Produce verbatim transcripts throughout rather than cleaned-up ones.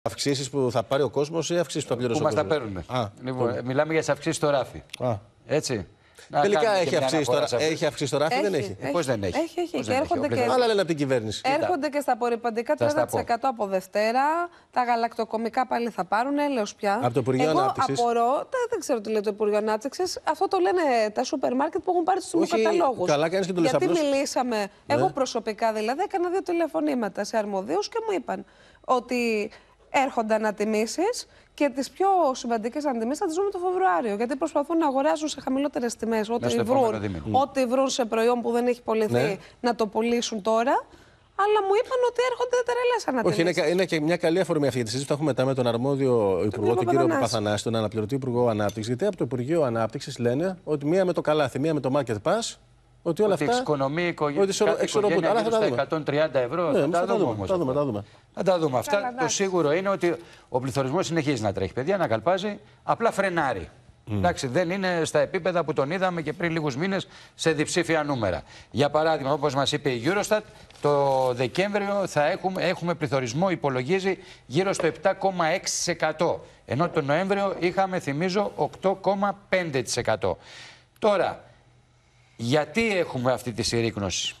Αυξήσεις που θα πάρει ο κόσμος ή αυξήσεις που θα πληρώσει ο κόσμος? Που μας τα παίρνουν. Λοιπόν, μιλάμε για αυξήσεις στο ράφι. Α. Έτσι. Να Τελικά έχει αυξήσει, τώρα, έχει αυξήσει το ράφι ή δεν έχει? έχει. Πώς δεν έχει. Έχει, έχει. Πώς Και δεν έρχονται έχει. και... Άλλα λένε από την κυβέρνηση. Έρχονται και στα απορριπαντικά τριάντα τοις εκατό από Δευτέρα. Τα γαλακτοκομικά πάλι θα πάρουν, έλεος πια. Από το Υπουργείο Εγώ Ανάπτυξης. απορώ, δεν ξέρω τι λέει το Υπουργείο Ανάπτυξης. Αυτό το λένε τα σούπερ μάρκετ που έχουν πάρει τους καταλόγους. Καλά κάνεις και το λες. Γιατί απλώς... μιλήσαμε, ναι. Εγώ προσωπικά δηλαδή έκανα δύο τηλεφωνήματα σε αρμοδίους και μου είπαν ότι έρχονται ανατιμήσεις. Και τις πιο σημαντικές ανατιμήσεις θα τις δούμε το Φεβρουάριο. Γιατί προσπαθούν να αγοράζουν σε χαμηλότερες τιμές ό,τι βρουν, ό,τι βρουν σε προϊόν που δεν έχει πωληθεί, ναι. να το πουλήσουν τώρα. Αλλά μου είπαν ότι έρχονται τρελές ανατιμήσεις. Όχι, είναι, είναι και μια καλή αφορμή αυτή τη συζήτηση που έχουμε μετά με τον αρμόδιο υπουργό, τον κύριο Παπαθανάση, τον αναπληρωτή υπουργό Ανάπτυξης. Γιατί από το Υπουργείο Ανάπτυξης λένε ότι μία με το καλάθι, μία με το market pass. Ότι όλα ότι αυτά. Εξοικονομεί η εξορροπούνται. Αλλά θα τα εκατόν τριάντα ευρώ. Ναι, θα τα δούμε όμως. Θα δούμε, θα δούμε. Θα τα δούμε. Αυτά. Καλά, το σίγουρο είναι ότι ο πληθωρισμός συνεχίζει να τρέχει, παιδιά, να καλπάζει, απλά φρενάρει. Mm. Εντάξει, δεν είναι στα επίπεδα που τον είδαμε και πριν λίγους μήνες σε διψήφια νούμερα. Για παράδειγμα, όπως μας είπε η Eurostat, το Δεκέμβριο θα έχουμε, έχουμε πληθωρισμό, υπολογίζει γύρω στο επτά κόμμα έξι τοις εκατό. Ενώ τον Νοέμβριο είχαμε, θυμίζω, οκτώ κόμμα πέντε τοις εκατό. Τώρα, γιατί έχουμε αυτή τη συρρίκνωση?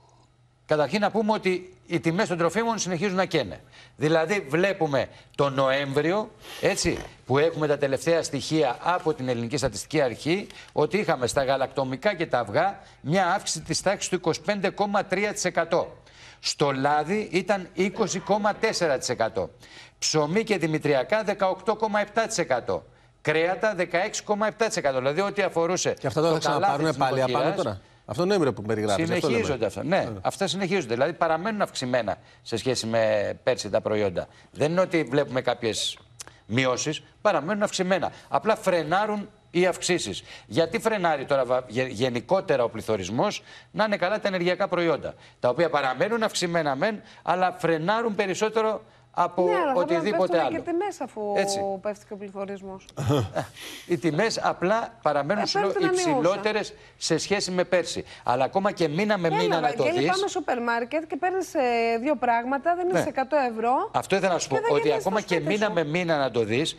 Καταρχήν να πούμε ότι οι τιμές των τροφίμων συνεχίζουν να καίνε. Δηλαδή βλέπουμε τον Νοέμβριο, έτσι, που έχουμε τα τελευταία στοιχεία από την Ελληνική Στατιστική Αρχή, ότι είχαμε στα γαλακτομικά και τα αυγά μια αύξηση της τάξης του είκοσι πέντε κόμμα τρία τοις εκατό. Στο λάδι ήταν είκοσι κόμμα τέσσερα τοις εκατό. Ψωμί και δημητριακά δεκαοκτώ κόμμα επτά τοις εκατό. Κρέατα δεκαέξι κόμμα επτά τοις εκατό. Δηλαδή ό,τι αφορούσε. Και αυτά τώρα θα ξαναπάρουν πάλι απάνω τώρα. Αυτό είναι νούμερο που περιγράφει. Συνεχίζονται αυτά. Ναι, yeah. αυτά συνεχίζονται. Δηλαδή παραμένουν αυξημένα σε σχέση με πέρσι τα προϊόντα. Δεν είναι ότι βλέπουμε κάποιες μειώσεις, παραμένουν αυξημένα. Απλά φρενάρουν οι αυξήσεις. Γιατί φρενάρει τώρα γενικότερα ο πληθωρισμός? Να είναι καλά τα ενεργειακά προϊόντα. Τα οποία παραμένουν αυξημένα μεν, αλλά φρενάρουν περισσότερο από ναι, αλλά οτιδήποτε άλλο. Και τιμές αφού Έτσι. πέφτει και ο πληθωρισμός. Οι τιμές απλά παραμένουν υψηλότερες σε σχέση με πέρσι. Αλλά ακόμα και μήνα με μήνα Έλα, να το και δεις. Πάμε στο σούπερ μάρκετ και παίρνεις ε, δύο πράγματα, δεν είναι ναι. σε εκατό ευρώ. Αυτό ήθελα να σου πω. Ότι ακόμα και μήνα σου. με μήνα να το δεις,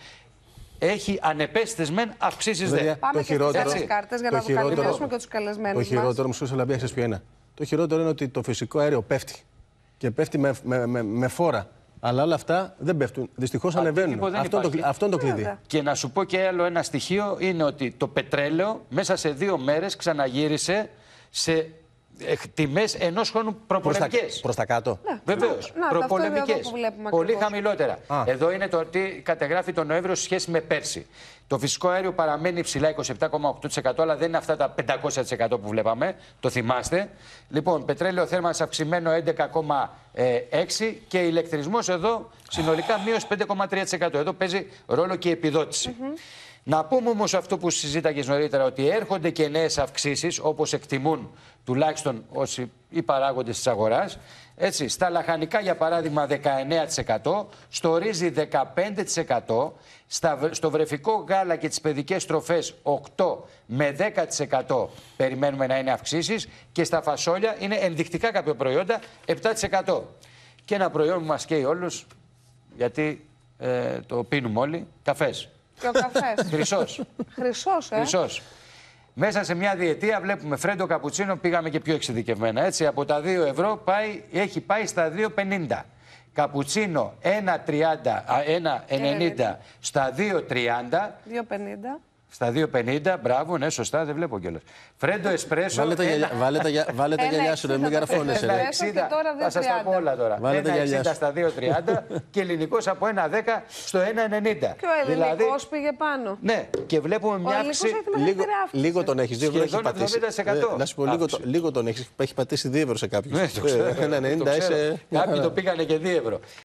έχει ανεπαίσθητες μεν αυξήσεις δε. Πάμε το και χειρότερο, στις κάρτες για να το καλημερίσουμε και τους καλεσμένους μας. Το χειρότερο, μου σου λαμπία, ξέρεις ποιο είναι? Το χειρότερο είναι ότι το φυσικό αέριο πέφτει. Και πέφτει με, με, με, με φόρα. Αλλά όλα αυτά δεν πέφτουν. Δυστυχώς ανεβαίνουν. Αυτό, το, αυτό είναι το κλειδί. Και να σου πω και άλλο ένα στοιχείο είναι ότι το πετρέλαιο μέσα σε δύο μέρες ξαναγύρισε σε τιμές ενός χρόνου προπολεμικές. Προς τα κάτω. Ναι. Βεβαίως. Προπολεμικές. Πολύ χαμηλότερα. Α. Εδώ είναι το τι καταγράφει το Νοέμβριο σε σχέση με πέρσι. Το φυσικό αέριο παραμένει υψηλά είκοσι επτά κόμμα οκτώ τοις εκατό, αλλά δεν είναι αυτά τα πεντακόσια τοις εκατό που βλέπαμε. Το θυμάστε. Λοιπόν, πετρέλαιο θέρμανσης αυξημένο έντεκα κόμμα έξι τοις εκατό και ηλεκτρισμός εδώ συνολικά μείωση πέντε κόμμα τρία τοις εκατό. Εδώ παίζει ρόλο και η επιδότηση. Mm-hmm. Να πούμε όμως αυτό που συζήταγες νωρίτερα, ότι έρχονται και νέες αυξήσεις, όπως εκτιμούν τουλάχιστον όσοι οι παράγοντες της αγοράς. Έτσι, στα λαχανικά, για παράδειγμα, δεκαεννέα τοις εκατό, στο ρύζι δεκαπέντε τοις εκατό, στα, στο βρεφικό γάλα και τις παιδικές τροφές οκτώ με δέκα τοις εκατό περιμένουμε να είναι αυξήσεις και στα φασόλια είναι ενδεικτικά κάποια προϊόντα επτά τοις εκατό. Και ένα προϊόν που μας καίει όλους, γιατί ε, το πίνουμε όλοι, καφές. Και ο καφές. Χρυσός. Χρυσός, ε. Χρυσός. Μέσα σε μια διετία βλέπουμε φρέντο καπουτσίνο, πήγαμε και πιο εξειδικευμένα. Έτσι, από τα δύο ευρώ πάει, έχει πάει στα δύο πενήντα. Καπουτσίνο ένα ενενήντα στα δύο τριάντα. δύο πενήντα. Στα δύο πενήντα, μπράβο, ναι, σωστά, δεν βλέπω κιόλας. Φρέντο εσπρέσο. Βάλε τα, ένα... γυαλιά, βάλε τα, βάλε τα γυαλιά σου, μην καρφώνεσαι. Ένα εξήντα, θα σας τα πω όλα τώρα. ένα εξήντα στα δύο τριάντα και ελληνικός από ένα δέκα στο ένα ενενήντα. Και ο ελληνικός δηλαδή, πήγε πάνω. Ναι, και βλέπουμε μια αύξηση. Λίγο, λίγο τον έχεις, δύο ευρώ έχει πατήσει. Ε, να σου πω, λίγο, το, λίγο τον έχεις, έχει πατήσει δύο ευρώ σε κάποιους. Ναι, το ξέρω, ένα ενενήντα είσαι... Κάποιοι το πήγανε και δύο ευρώ.